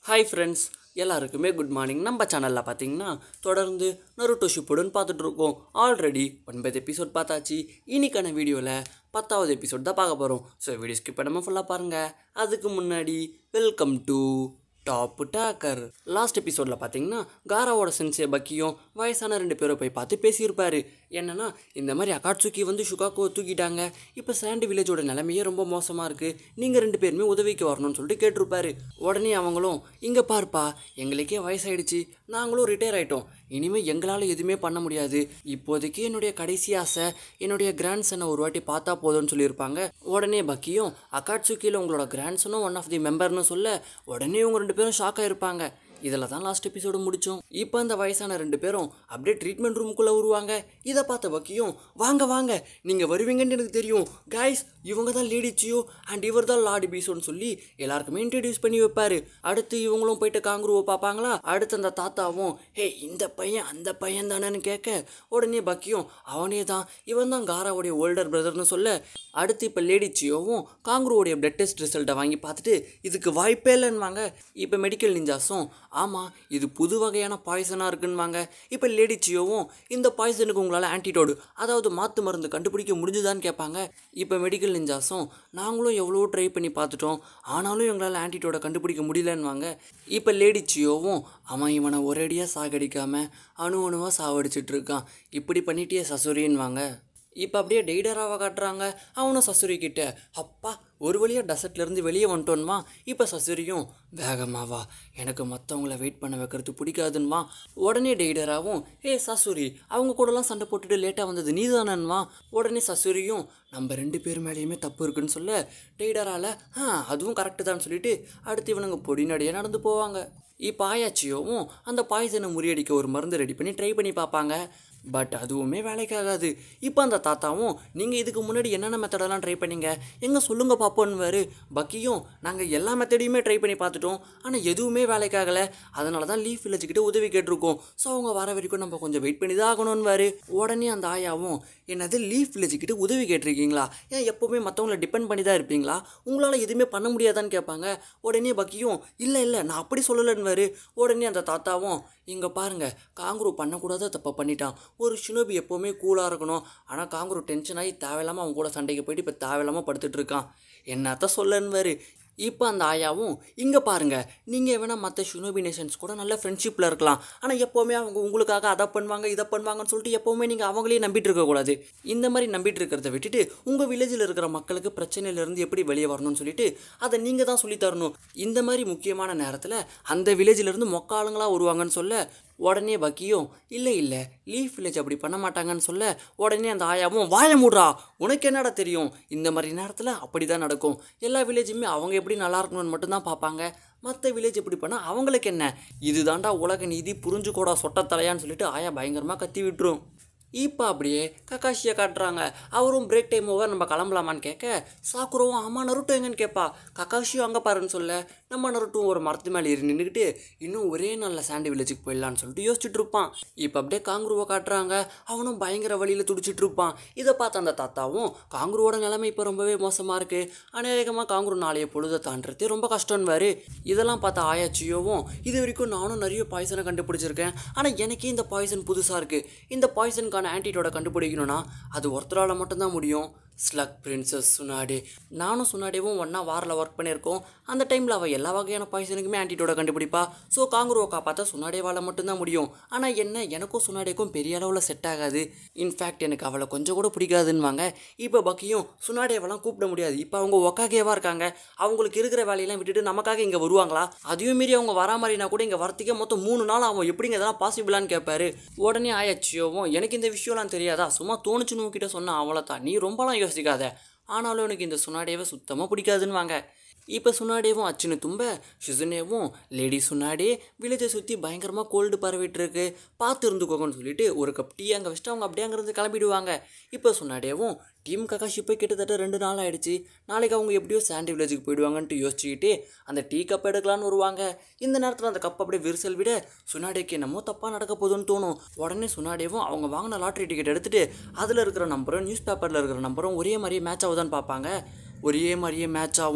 Hi friends, எல்லாருக்குமே good morning. நம்ம சேனலில் பார்த்தீங்கன்னா தொடர்ந்து நருட்டோ ஷிப்புடன் பார்த்துட்ருக்கோம். ஆல்ரெடி 9 எபிசோட் பார்த்தாச்சு. இன்னைக்கான வீடியோவில் 10வது எபிசோட் தான் பார்க்க போகிறோம். ஸோ வீடியோ ஸ்கிப் பண்ணாமல் ஃபுல்லாக பாருங்கள். அதுக்கு முன்னாடி வெல்கம் டு டாப்புட்டாக்கர். லாஸ்ட் எபிசோடில் பார்த்தீங்கன்னா காராவோட சென்சே பக்கியும் வயசான 2 பேரை போய் பார்த்து பேசியிருப்பாரு. என்னன்னா, இந்த மாதிரி அகாட்சுகி வந்து ஷுகாக்கோவை தூக்கிட்டாங்க, இப்போ சாண்டி வில்லேஜோட நிலைமையே ரொம்ப மோசமாக இருக்குது, நீங்கள் 2 பேருமே உதவிக்கு வரணும்னு சொல்லிட்டு கேட்டிருப்பாரு. உடனே அவங்களும், இங்கே பார்ப்பா, எங்களுக்கே வயசாயிடுச்சு, நாங்களும் ரிட்டையர் ஆகிட்டோம், இனிமேல் எங்களால் எதுவுமே பண்ண முடியாது, இப்போதைக்கு என்னுடைய கடைசி ஆசை என்னுடைய கிராண்ட்சனை ஒரு வாட்டி பார்த்தா போதும்னு சொல்லியிருப்பாங்க. உடனே பக்கியும் அகாட்சுகியில் உங்களோட கிராண்ட்சனும் ஒன் ஆஃப் தி மெம்பர்னு சொல்ல உடனே இவங்க 2 பேரும் ஷாக் ஆகிருப்பாங்க. இதில் தான் லாஸ்ட் எபிசோடு முடித்தோம். இப்போ அந்த வயசான 2 பேரும் அப்படியே ட்ரீட்மெண்ட் ரூமுக்குள்ளே வருவாங்க. இதை பார்த்த பக்கியும், வாங்க வாங்க, நீங்கள் வருவீங்கன்னு எனக்கு தெரியும் கைஸ், இவங்க தான் லேடி சியோ அண்ட் இவர் தான் லார்டு பீசோன்னு சொல்லி எல்லாருக்குமே இன்ட்ரடியூஸ் பண்ணி வைப்பார். அடுத்து இவங்களும் போயிட்டு காங்குருவை பார்ப்பாங்களா. அடுத்து அந்த தாத்தாவும், ஹே இந்த பையன் அந்த பையன் தானேன்னு கேட்க உடனே பக்கியும், அவனே தான், இவன் தான் காராவுடைய ஓல்டர் பிரதர்னு சொல்ல அடுத்து இப்போ லேடி சியோவும் காங்குருவோடைய பிளட் டெஸ்ட் ரிசல்ட்டை வாங்கி பார்த்துட்டு இதுக்கு வாய்ப்பே இல்லைன்னுவாங்க. இப்போ மெடிக்கல் நிஞ்சாஸும், ஆமாம் இது புது வகையான பாய்சனாக இருக்குன்னுவாங்க. இப்போ லேடி சியோவும், இந்த பாய்சனுக்கு உங்களால் ஆன்டிடோடு, அதாவது மாற்று மருந்து கண்டுபிடிக்க முடிஞ்சுதான்னு கேட்பாங்க. இப்போ மெடிக்கல் நிஞ்சாஸும், நாங்களும் எவ்வளோ ட்ரை பண்ணி பார்த்துட்டோம், ஆனாலும் எங்களால் ஆன்டிடோடை கண்டுபிடிக்க முடியலன்னுவாங்க. இப்போ லேடி சியோவும், அவன் இவனை ஒரேடியாக சாகடிக்காமல் அணுவாக சாவடிச்சிட்டு இருக்கான், இப்படி பண்ணிட்டே சசுரின்வாங்க. இப்போ அப்படியே டெய்டராவை காட்டுறாங்க. அவனும் சசுரி கிட்ட, அப்பா ஒரு வழியாக டெசர்ட்லேருந்து வெளியே வந்துட்டோன்மா. இப்போ சசுரியும், வேகமாவா, எனக்கு மற்றவங்கள வெயிட் பண்ண வைக்கிறது பிடிக்காதுன்மா. உடனே டெய்டராவும், ஏ சசுரி, அவங்க கூடலாம் சண்டை போட்டுட்டு லேட்டாக வந்தது நீ தானேன்மா. உடனே சசுரியும், நம்ம 2 பேர் மேலேயுமே தப்பு இருக்குன்னு சொல்ல டெய்டரால், அதுவும் கரெக்டு தான் சொல்லிட்டு அடுத்து இவனுங்க பொடி நடையாக நடந்து போவாங்க. இப்போ ஆயாச்சியோவும் அந்த பாய்சனை முறியடிக்க ஒரு மருந்து ரெடி பண்ணி ட்ரை பண்ணி பார்ப்பாங்க. பட் அதுவுமே வேலைக்காகாது. இப்போ அந்த தாத்தாவும், நீங்கள் இதுக்கு முன்னாடி என்னென்ன மெத்தடெல்லாம் ட்ரை பண்ணீங்க, எங்கே சொல்லுங்கள் பார்ப்போன்னுவார். பக்கியும், நாங்கள் எல்லா மெத்தடையுமே ட்ரை பண்ணி பார்த்துட்டோம், ஆனால் எதுவுமே வேலைக்காகலை, அதனால தான் லீஃப் வில்லேஜ்கிட்ட உதவி கேட்டிருக்கோம், ஸோ அவங்க வர வரைக்கும் நம்ம கொஞ்சம் வெயிட் பண்ணி தான் ஆகணும்னுவார். உடனே அந்த ஆயாவும், என்னது லீஃப் வில்லேஜ்கிட்ட உதவி கேட்டிருக்கீங்களா, ஏன் எப்போவுமே மற்றவங்கள டிபெண்ட் பண்ணி தான் இருப்பீங்களா, உங்களால் எதுவுமே பண்ண முடியாதான்னு கேட்பாங்க. உடனே பக்கியும், இல்லை நான் அப்படி சொல்லலைன்னுவார். உடனே அந்த தாத்தாவும், இங்கே பாருங்கள், காங்குரு பண்ணக்கூடாத தப்பை பண்ணிட்டான், ஒரு ஷினோபி எப்போவுமே கூலாக இருக்கணும், ஆனால் காங்குரு டென்ஷன் ஆகி தேவையில்லாமல் அவங்க கூட சண்டைக்கு போயிட்டு இப்போ தேவையில்லாமல் படுத்துட்டு இருக்கான், என்னத்த சொல்லன்னுவார். இப்போ அந்த ஆயாவும், இங்கே பாருங்கள், நீங்கள் வேணால் மற்ற ஷினோபி நேஷன்ஸ் கூட நல்ல ஃப்ரெண்ட்ஷிப்பில் இருக்கலாம், ஆனால் எப்போவுமே அவங்க உங்களுக்காக அதை பண்ணுவாங்க இதை பண்ணுவாங்கன்னு சொல்லிட்டு எப்போவுமே நீங்கள் அவங்களே நம்பிட்டு இருக்கக்கூடாது. இந்த மாதிரி நம்பிட்டு இருக்கிறத விட்டுட்டு உங்கள் வில்லேஜில் இருக்கிற மக்களுக்கு பிரச்சனையிலேருந்து எப்படி வெளியே வரணும்னு சொல்லிட்டு அதை நீங்கள் தான் சொல்லித்தரணும். இந்த மாதிரி முக்கியமான நேரத்தில் அந்த வில்லேஜிலேருந்து மொக்க ஆளுங்களாக வருவாங்கன்னு சொல்ல உடனே பக்கியும், இல்லை லீஃப் வில்லேஜ் அப்படி பண்ண மாட்டாங்கன்னு சொல்ல உடனே அந்த ஆயாவும், வாய மூடுறா, உனக்கு என்னடா தெரியும், இந்த மாதிரி நேரத்தில் அப்படி தான் நடக்கும், எல்லா வில்லேஜுமே அவங்க எப்படி நல்லா இருக்கணும்னு மட்டும்தான் பார்ப்பாங்க, மற்ற வில்லேஜ் எப்படி பண்ணால் அவங்களுக்கு என்ன, இதுதாண்டா உலக நீதி, புரிஞ்சுக்கூடா சொட்டத்தலையான்னு சொல்லிட்டு ஆயா பயங்கரமாக கத்தி விட்டுரும். இப்போ அப்படியே கக்காஷியை காட்டுறாங்க. அவரும் பிரேக் டைம் ஓவர் நம்ம கிளம்பலாமான்னு கேட்க சாக்குரோவும், ஆமாம் நருட்டோ எங்கன்னு கேட்பா. கக்காஷியும் அங்கே பாருன்னு சொல்ல நம்ம நருட்டும் ஒரு மரத்து மேலே ஏறி நின்றுக்கிட்டு இன்னும் ஒரே நாளில் சாண்டி வில்லேஜுக்கு போயிடலான்னு சொல்லிட்டு யோசிச்சுட்டு இருப்பான். இப்போ அப்படியே காங்குருவை காட்டுறாங்க. அவனும் பயங்கர வழியில் துடிச்சிட்டு இருப்பான். இதை பார்த்த அந்த தாத்தாவும், காங்குருவோட நிலைமை இப்போ ரொம்பவே மோசமாக இருக்குது, அநேகமாக காங்குரு நாளைய பொழுதை தாண்டதே ரொம்ப கஷ்டம்னுவார். இதெல்லாம் பார்த்த ஆயாச்சியோவும், இது வரைக்கும் நானும் நிறைய பாய்சனை கண்டுபிடிச்சிருக்கேன், ஆனால் எனக்கே இந்த பாய்சன் புதுசாக இருக்குது, இந்த பாய்சனுக்கான ஆன்டிடோட கண்டுபிடிக்கணும்னா அது ஒருத்தரால் மட்டும்தான் முடியும். ஸ்லக் பிரின்சஸ் சுனாடே, நானும் சுனாடேவும் ஒன்றா வாரில் ஒர்க் பண்ணியிருக்கோம், அந்த டைமில் அவள் எல்லா வகையான பாய்சனுக்குமே ஆன்டிடோட கண்டுபிடிப்பா, ஸோ காங்குருவை காப்பாற்ற சுனாடேவால் மட்டும்தான் முடியும். ஆனால் எனக்கும் சுனாடேக்கும் பெரிய அளவில் செட் ஆகாது, இன்ஃபேக்ட் எனக்கு அவளை கொஞ்சம் கூட பிடிக்காதுன்னுவாங்க. இப்போ பக்கியும், சுனாடேவெல்லாம் கூப்பிட முடியாது, இப்போ அவங்க ஒக்காகேவாக இருக்காங்க, அவங்களுக்கு இருக்கிற வேலையெல்லாம் விட்டுட்டு நமக்காக இங்கே வருவாங்களா, அதையும் மீறி அவங்க வரா மாதிரினா கூட இங்கே வரத்துக்கே மொத்தம் 3 நாள் ஆகும், எப்படிங்க இதெல்லாம் பாசிபிளான்னு கேட்பாரு. உடனே ஆயாச்சியோவும், எனக்கு இந்த விஷயம்லாம் தெரியாதா, சும்மா தோணுச்சுன்னு உங்ககிட்ட சொன்ன அவ்வளோதான், நீ ரொம்பலாம் யோசிக்காத, ஆனாலும் எனக்கு இந்த சுனாடேவை சுத்தமாக பிடிக்காதுன்னுவாங்க. இப்போ சுனாடேவும் அச்சுன்னு தும்ப ஷிசுனேவும், லேடி சுனாடே, வில்லேஜை சுற்றி பயங்கரமாக கோல்டு பரவிட்டுருக்கு, பார்த்து இருந்துக்கோங்கன்னு சொல்லிட்டு ஒரு கப் டீ அங்கே வச்சுட்டு அவங்க அப்படியே அங்கேருந்து கிளம்பிடுவாங்க. இப்போ சுனாடேவும், டீம் கக்காஷி போய் கிட்டத்தட்ட 2 நாள் ஆகிடுச்சு, நாளைக்கு அவங்க எப்படியோ சாண்டி வில்லேஜுக்கு போயிடுவாங்கன்ட்டு யோசிச்சுக்கிட்டு அந்த டீ கப் எடுக்கலான்னு வருவாங்க. இந்த நேரத்தில் அந்த கப் அப்படியே விரிசல் விட சுனாடேக்கு என்னமோ தப்பாக நடக்க போதுன்னு தோணும். உடனே சுனாடேவும் அவங்க வாங்கின லாட்ரி டிக்கெட் எடுத்துகிட்டு அதில் இருக்கிற நம்பரும் நியூஸ் பேப்பரில் இருக்கிற நம்பரும் ஒரே மாதிரியே மேட்ச் ஆகுதான்னு பார்ப்பாங்க. ஒரே மாதிரியே மேட்ச் ஆகும்.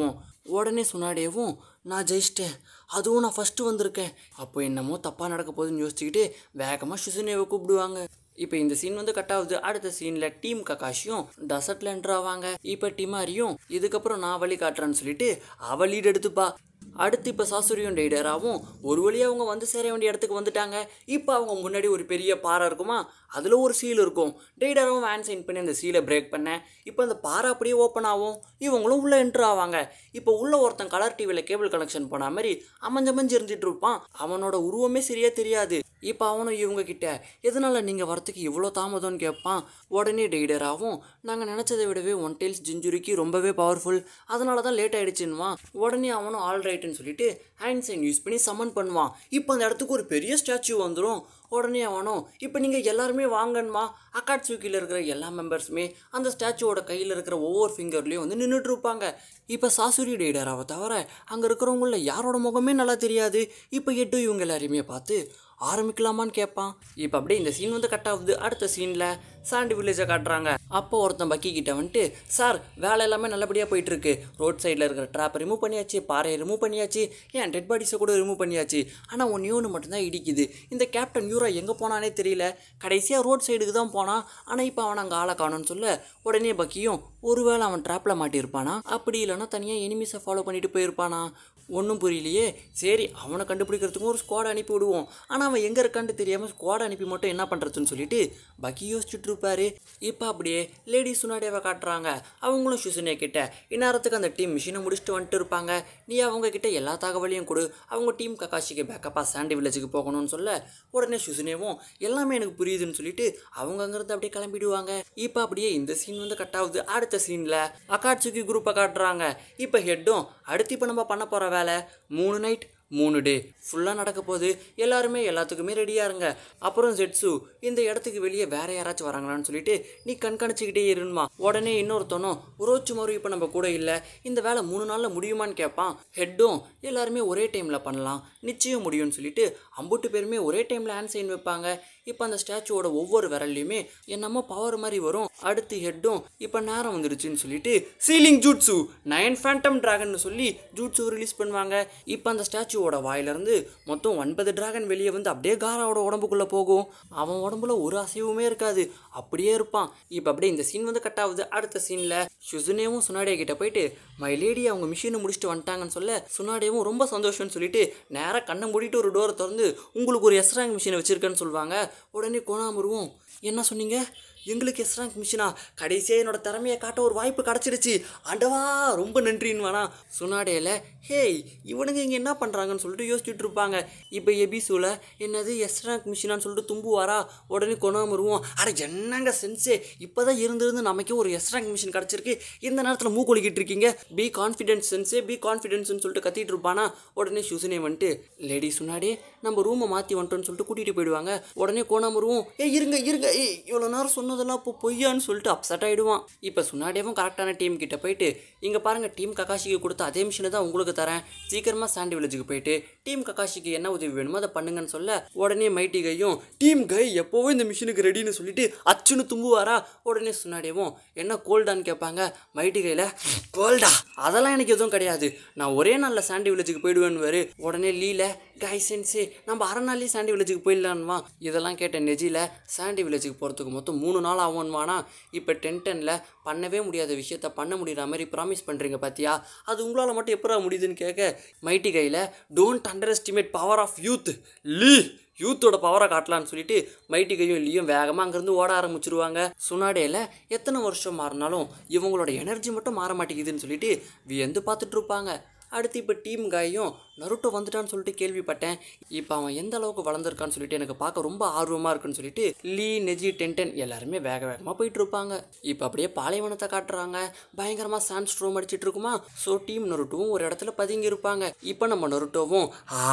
உடனே சுனாடேவும் நான் ஜெயிச்சிட்டேன், அதுவும் நான் ஃபஸ்ட்டு வந்திருக்கேன், அப்போ என்னமோ தப்பாக நடக்க போகுதுன்னு யோசிச்சுக்கிட்டு வேகமாக ஷிசுனேவை கூப்பிடுவாங்க. இப்போ இந்த சீன் வந்து கட் ஆகுது. அடுத்த சீனில் டீம் ககாஷியும் டெசர்ட்ல என்ட்ரு ஆவாங்க. இப்போ டிமாரியும் இதுக்கப்புறம் நான் வழி காட்டுறேன்னு சொல்லிட்டு அவள் லீட் எடுத்துப்பா. அடுத்து இப்போ சாசுரியும் டெய்டராகவும் ஒரு வழியாக அவங்க வந்து சேர வேண்டிய இடத்துக்கு வந்துட்டாங்க. இப்போ அவங்க முன்னாடி ஒரு பெரிய பாறை இருக்குமா, அதில் ஒரு சீல் இருக்கும். டெய்டராகவும் வேன் சைன் பண்ணி அந்த சீலை பிரேக் பண்ணேன். இப்போ அந்த பாறை அப்படியே ஓப்பன் ஆகும், இவங்களும் உள்ளே என்ட்ரு ஆவாங்க. இப்போ உள்ள ஒருத்தன் கலர் டிவியில் கேபிள் கனெக்ஷன் போன மாதிரி அமைஞ்சு இருந்துட்டு இருப்பான். அவனோட உருவமே சரியா தெரியாது. இப்போ அவனும் இவங்க கிட்ட எதனால நீங்கள் வரத்துக்கு இவ்வளோ தாமதம்னு கேட்பான். உடனே டெய்டராகவும் நாங்கள் நினச்சதை விடவே ஒன் டெயில்ஸ் ஜிஞ்சுரிக்கு ரொம்பவே பவர்ஃபுல், அதனால தான் லேட் ஆகிடுச்சுன்னுவான். உடனே அவனும் ஆல்ரைட்டுன்னு சொல்லிட்டு ஹேண்ட் சைன் யூஸ் பண்ணி சம்மன் பண்ணுவான். இப்போ அந்த இடத்துக்கு ஒரு பெரிய ஸ்டாச்சு வந்துடும். உடனே அவனும் இப்போ நீங்கள் எல்லாருமே வாங்கன்மா. அகாட்சுக்கியில் இருக்கிற எல்லா மெம்பர்ஸுமே அந்த ஸ்டாச்சுவோட கையில் இருக்கிற ஒவ்வொரு ஃபிங்கர்லேயும் வந்து நின்றுட்டு இருப்பாங்க. இப்போ சாசுரி டெய்டராவை தவிர அங்கே இருக்கிறவங்கள யாரோட முகமே நல்லா தெரியாது. இப்போ எட்டு இவங்க எல்லாரையுமே பார்த்து ஆரம்பிக்கலாமான்னு கேட்பான். இப்போ அப்படியே இந்த சீன் வந்து கட் ஆகுது. அடுத்த சீனில் சாண்டி வில்லேஜை காட்டுறாங்க. அப்போ ஒருத்தன் பக்கி கிட்ட வந்துட்டு சார் வேலை எல்லாமே நல்லபடியாக போயிட்டுருக்கு, ரோட் சைடில் இருக்கிற ட்ராப்பை ரிமூவ் பண்ணியாச்சு, பாறையை ரிமூவ் பண்ணியாச்சு, ஏன் டெட் பாடிஸை கூட ரிமூவ் பண்ணியாச்சு, ஆனால் ஒன்று மட்டும்தான் இடிக்குது, இந்த கேப்டன் யூரா எங்கே போனானே தெரியல, கடைசியாக ரோட் சைடுக்கு தான் போனான், ஆனால் இப்போ அவன் அங்கே ஆளை காணும்னு சொல்ல உடனே பக்கியும் ஒருவேளை அவன் ட்ராப்பில் மாட்டியிருப்பானா, அப்படி இல்லைன்னா தனியாக எனிமிஸை ஃபாலோ பண்ணிட்டு போயிருப்பானா, ஒன்றும் புரியலையே. சரி அவனை கண்டுபிடிக்கிறதுக்கும் ஒரு ஸ்குவாட் அனுப்பி விடுவோம், ஆனால் அவன் எங்கே இருக்கான்னு தெரியாமல் ஸ்குவாட் அனுப்பி மட்டும் என்ன பண்ணுறதுன்னு சொல்லிட்டு பக்கி யோசிச்சுட்டு இருப்பாரு. இப்போ அப்படியே லேடி சுனாடேவை காட்டுறாங்க. அவங்களும் ஷிசுனே கிட்ட இந்நேரத்துக்கு அந்த டீம் மிஷினை முடிச்சுட்டு வந்துட்டு இருப்பாங்க, நீ அவங்க கிட்ட எல்லா தகவலையும் கொடு, அவங்க டீம் ககாஷிக்கு பேக்கப்பாக சாண்டி வில்லேஜுக்கு போகணும்னு சொல்ல உடனே ஷிசுனேவும் எல்லாமே எனக்கு புரியுதுன்னு சொல்லிட்டு அவங்க அங்கிருந்து அப்படியே கிளம்பிடுவாங்க. இப்போ அப்படியே இந்த சீன் வந்து கட் ஆகுது. அடுத்த சீனில் அகாட்சுகி குரூப்பை காட்டுறாங்க. இப்போ ஹெட்டும் அடுத்து இப்போ நம்ம பண்ண போகிற வேலை 3 நைட் 3 டே ஃபுல்லாக நடக்க போகுது, எல்லாருமே எல்லாத்துக்குமே ரெடியாக இருங்க. அப்புறம் ஜெட்ஸு இந்த இடத்துக்கு வெளியே வேற யாராச்சும் வராங்களான்னு சொல்லிட்டு நீ கண்காணிச்சுக்கிட்டே இருமா. உடனே இன்னொருத்தனும் ரோச்சு மறு இப்போ நம்ம கூட இல்லை, இந்த வேலை 3 நாளில் முடியுமான்னு கேட்பான். ஹெட்டும் எல்லாருமே ஒரே டைமில் பண்ணலாம், நிச்சயம் முடியும்னு சொல்லிட்டு அம்புட்டு பேருமே ஒரே டைமில் ஹேண்ட் சைன் வைப்பாங்க. இப்போ அந்த ஸ்டாச்சுவோட ஒவ்வொரு விரல்லையுமே என்னமோ பவர் மாதிரி வரும். அடுத்து ஹெட்டும் இப்போ நேரம் வந்துடுச்சுன்னு சொல்லிட்டு சீலிங் ஜூட்ஸு 9 ஃபேண்டம் டிராகன் சொல்லி ஜூட்ஸு ரிலீஸ் பண்ணுவாங்க. இப்போ அந்த ஸ்டாச்சுவோட வாயிலிருந்து மொத்தம் 9 டிராகன் வெளியே வந்து அப்படியே காராவோட உடம்புக்குள்ளே போகும். அவன் உடம்புல ஒரு அசைவுமே இருக்காது, அப்படியே இருப்பான். இப்போ அப்படியே இந்த சீன் வந்து கட் ஆகுது. அடுத்த சீனில் ஷிசுனேவும் சுனாடே கிட்ட போயிட்டு மை லேடி அவங்க மிஷினை முடிச்சுட்டு வந்துட்டாங்கன்னு சொல்ல சுனாடேவும் ரொம்ப சந்தோஷம்னு சொல்லிட்டு நேராக கண்ணை மூடிட்டு ஒரு டோரை திறந்து உங்களுக்கு ஒரு எஸ்ராங் மிஷினை வச்சிருக்கேன்னு சொல்லுவாங்க. உடனே கோனாமருவும் என்ன சொன்னீங்க, எங்களுக்கு எஸ்ராங்க் மிஷினா, கடைசியாக என்னோட திறமையை காட்ட ஒரு வாய்ப்பு கிடச்சிருச்சு, ஆண்டவா ரொம்ப நன்றின்னு வேணா. சுனாடேல ஹேய் இவனுங்க இங்கே என்ன பண்ணுறாங்கன்னு சொல்லிட்டு யோசிச்சுட்டு இருப்பாங்க. இப்போ எபிசோல என்னது எஸ்ராங்க் மிஷினான்னு சொல்லிட்டு தும்புவாரா. உடனே கொனாமருவும் அட என்னங்க சென்ஸே, இப்போ தான் இருந்து நமக்கே ஒரு எஸ்ராங்க் மிஷின் கிடச்சிருக்கு, இந்த நேரத்தில் மூக்கொலிக்கிட்டு இருக்கீங்க, பி கான்ஃபிடென்ஸ் சென்ஸே, பி கான்ஃபிடென்ஸ்னு சொல்லிட்டு கத்திட்டு இருப்பானா. உடனே ஷுசுனே வந்துட்டு லேடி சுனாடே நம்ம ரூமை மாற்றி வந்துட்டோன்னு சொல்லிட்டு கூட்டிகிட்டு போயிடுவாங்க. உடனே கோனாமருவும் இருங்க இவ்வளோ நேரம் சொன்னதெல்லாம் இப்போ பொய்யான்னு சொல்லிட்டு அப்செட் ஆகிடுவான். இப்போ சுனாடேவும் கரெக்டான டீம் கிட்ட போயிட்டு இங்கே பாருங்கள், டீம் ககாஷிக்கு கொடுத்த அதே மிஷினை தான் உங்களுக்கு தரேன், சீக்கிரமாக சாண்டி வில்லேஜுக்கு போயிட்டு டீம் ககாஷிக்கு என்ன உதவி வேணுமோ அதை பண்ணுங்கன்னு சொல்ல உடனே மைட்டி கையும் டீம் கை எப்போவும் இந்த மிஷினுக்கு ரெடின்னு சொல்லிட்டு அச்சுன்னு தும்புவாரா. உடனே சுனாடேவும் என்ன கோல்டான்னு கேட்பாங்க. மைட்டி கையில் கோல்டா அதெல்லாம் எனக்கு எதுவும் கிடையாது, நான் ஒரே நாளில் சாண்டி வில்லேஜுக்கு போயிடுவேன்னு. உடனே லீல கை சென்ஸே நம்ம அரை நாள்லேயே சாண்டி வில்லேஜுக்கு போயிடலான்வா. இதெல்லாம் கேட்ட நெஜியில் சாண்டி வில்லேஜுக்கு போகிறதுக்கு மொத்தம் 3 நாள் ஆகும்வானா. இப்போ 10-10ல் பண்ணவே முடியாத விஷயத்த பண்ண முடிகிற மாதிரி ப்ராமிஸ் பண்ணுறீங்க பார்த்தியா, அது உங்களால் மட்டும் எப்படா முடியுதுன்னு கேட்க மைட்டி கையில் don't underestimate power of youth, Lee யூத்தோட பவரை காட்டலான்னு சொல்லிட்டு மைட்டி கையும் இல்லையும் வேகமாக அங்கேருந்து ஓட ஆரம்பிச்சிருவாங்க. சுனாடேல எத்தனை வருஷம் மாறினாலும் இவங்களோட எனர்ஜி மட்டும் மாற மாட்டேங்குதுன்னு சொல்லிட்டு வியந்து பார்த்துட்டு இருப்பாங்க. அடுத்து இப்போ டீம் காயும் நருட்டோ வந்துட்டான்னு சொல்லிட்டு கேள்விப்பட்டேன், இப்போ அவன் எந்த அளவுக்கு வளர்ந்துருக்கான்னு சொல்லிட்டு எனக்கு பார்க்க ரொம்ப ஆர்வமாக இருக்குன்னு சொல்லிட்டு லீ நெஜி 10-10 எல்லாருமே வேகமாக போயிட்டு இருப்பாங்க. இப்போ அப்படியே பாலைவனத்தை காட்டுறாங்க. பயங்கரமாக சாண்ட் ஸ்ட்ரோம் அடிச்சிட்டு இருக்குமா. ஸோ டீம் நருட்டோவும் ஒரு இடத்துல பதுங்கி இருப்பாங்க. இப்போ நம்ம நருட்டோவும்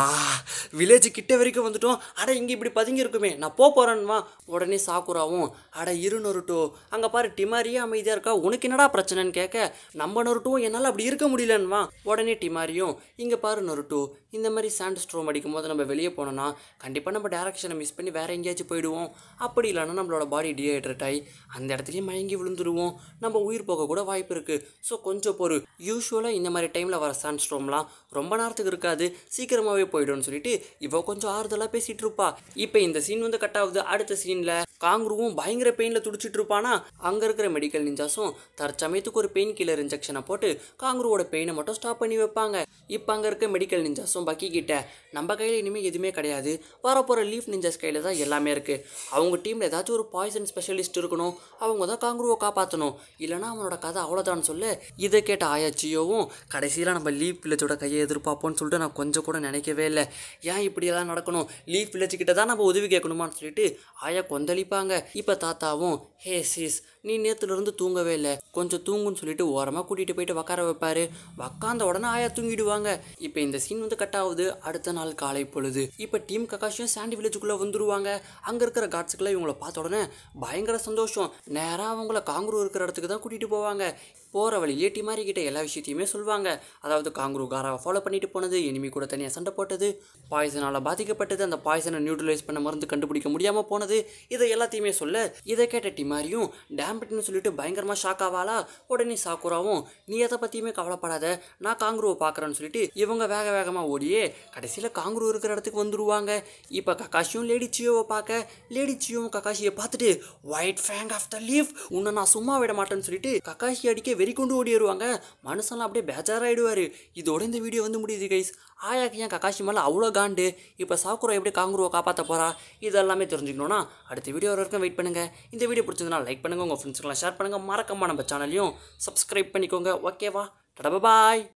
வில்லேஜ் கிட்ட வரைக்கும் வந்துட்டோம், அட இங்கே இப்படி பதுங்கி இருக்குமே நான் போகிறேன்வா. உடனே சாக்குராவும் அட இரு நருட்டோ, அங்கே பாரு டிமாரியே அமைதியாக இருக்கா, உனக்கு என்னடா பிரச்சனைன்னு கேட்க நம்ம நருட்டோவும் என்னால் அப்படி இருக்க முடியலன்வா. உடனே மாதிரியும் இங்கே பாரு நருட்டோ, இந்த மாதிரி சாண்ட் ஸ்ட்ரோம் அடிக்கும் போது நம்ம வெளியே போனோம்னா கண்டிப்பாக நம்ம டேரக்ஷனை மிஸ் பண்ணி வேறு எங்கேயாச்சும் போயிடுவோம். அப்படி இல்லைன்னா நம்மளோட பாடி டீஹைட்ரேட் ஆகி அந்த இடத்துலையும் மயங்கி விழுந்துருவோம். நம்ம உயிர் போக கூட வாய்ப்பு இருக்குது. ஸோ கொஞ்சம் பொறு. யூஸ்வலாக இந்த மாதிரி டைமில் வர சாண்ட் ஸ்ட்ரோம்லாம் ரொம்ப நேரத்துக்கு இருக்காது, சீக்கிரமாகவே போய்டும்னு சொல்லிட்டு இவ கொஞ்சம் ஆறுதலாக பேசிகிட்டு இருப்பா. இப்போ இந்த சீன் வந்து கட் ஆகுது. அடுத்த சீனில் காங்க்ரூவும் பயங்கர பெயினில் துடிச்சிட்டு இருப்பானா, அங்கே இருக்கிற மெடிக்கல் நிஞ்சாஸும் தற்சமயத்துக்கு ஒரு பெயின் கில்லர் இன்ஜெக்ஷனை போட்டு காங்க்ரூவோட பெயினை மட்டும் ஸ்டாப் பண்ணி வைப்பாங்க. இப்போ அங்கே இருக்க மெடிக்கல் நிஞ்சாஸும் பக்கி கிட்ட நம்ம கையில் இனிமேல் எதுவுமே கிடையாது, வரப்போகிற லீஃப் நிஞ்சாஸ் கையில் தான் எல்லாமே இருக்குது. அவங்க டீமில் ஏதாச்சும் ஒரு பாய்சன் ஸ்பெஷலிஸ்ட் இருக்கணும், அவங்க தான் காங்க்ரூவை காப்பாற்றணும், இல்லைனா அவனோட கதை அவ்வளோதான்னு சொல்ல இதை கேட்ட ஆயாச்சியோவும் கடைசியில் நம்ம லீஃப் வில்லேஜோட கையை எதிர்பார்ப்போம்னு சொல்லிட்டு நான் கொஞ்சம் கூட நினைக்கவே இல்லை. ஏன் இப்படியெல்லாம் நடக்கணும், லீஃப் வில்லேஜ் கிட்ட தான் நம்ம உதவி கேட்கணுமான்னு சொல்லிட்டு ஆயா கொந்தளிப்பாங்க. இப்போ தாத்தாவும் ஹே சீஸ், நீ நேற்றுலேருந்து தூங்கவே இல்லை, கொஞ்சம் தூங்குன்னு சொல்லிட்டு ஓரமாக கூட்டிகிட்டு போயிட்டு உட்கார வைப்பாரு. உக்காந்த உடனே ஆயா தூங்கிடுவாங்க. இப்போ இந்த சீன் வந்து கட் ஆகுது. அடுத்த நாள் காலை பொழுது. இப்போ டீம் ககாஷியும் சாண்டி வில்லேஜுக்குள்ளே வந்துருவாங்க. அங்கே இருக்கிற காட்ஸுக்கெல்லாம் இவங்களை பார்த்த உடனே பயங்கர சந்தோஷம். நேராக அவங்கள காங்க்ரூ இருக்கிற இடத்துக்கு தான் கூட்டிகிட்டு போவாங்க. போகிற வழியிலே டிமாரி கிட்ட எல்லா விஷயத்தையுமே சொல்லுவாங்க. அதாவது காங்க்ரூ காராவை ஃபாலோ பண்ணிட்டு போனது, எனிமி கூட தனியாக சண்டை போட்டது, பாய்சனால் பாதிக்கப்பட்டது, அந்த பாய்சனை நியூட்ரலைஸ் பண்ண மருந்து கண்டுபிடிக்க முடியாமல் போனது, இதை எல்லாத்தையுமே சொல்ல இதை கேட்ட டிமாரியும் டேம்பிட்னு சொல்லிட்டு பயங்கரமாக ஷாக் ஆவாளா. உடனே சாக்குராவும் நீ எதை பற்றியுமே கவலைப்படாத, நான் காங்க்ரூவை பார்க்குறேன்னு சொல்லிட்டு இவங்க வேக வேகமாக ஓடியே கடைசியில் காங்க்ரூ இருக்கிற இடத்துக்கு வந்துடுவாங்க. இப்போ ககாஷியும் லேடி சியோவை பார்க்க, லேடி சியோவும் ககாஷியை பார்த்துட்டு white fang of the leaf, உன்னை நான் சும்மா விட மாட்டேன்னு சொல்லிட்டு ககாஷி அடிக்க வெறி கொண்டு ஓடிடுவாங்க. மனுஷன்லாம் அப்படியே பேஜாராயிடுவார். இதோட இந்த வீடியோ வந்து முடியுது கைஸ். ஆயாக்கு ஏன் ககாஷி மேலே அவ்வளோ காண்டு, இப்போ சாக்குரா எப்படி காங்க்ரூவை காப்பாற்ற போகிறா, இதெல்லாமே தெரிஞ்சுக்கணுன்னா அடுத்த வீடியோ வரைக்கும் வெயிட் பண்ணுங்கள். இந்த வீடியோ பிடிச்சதுனா லைக் பண்ணுங்கள், உங்கள் ஃப்ரெண்ட்ஸுக்கெல்லாம் ஷேர் பண்ணுங்கள், மறக்காம நம்ம சேனலையும் சப்ஸ்கிரைப் பண்ணிக்கோங்க. ஓகேவா, டடா பாய்.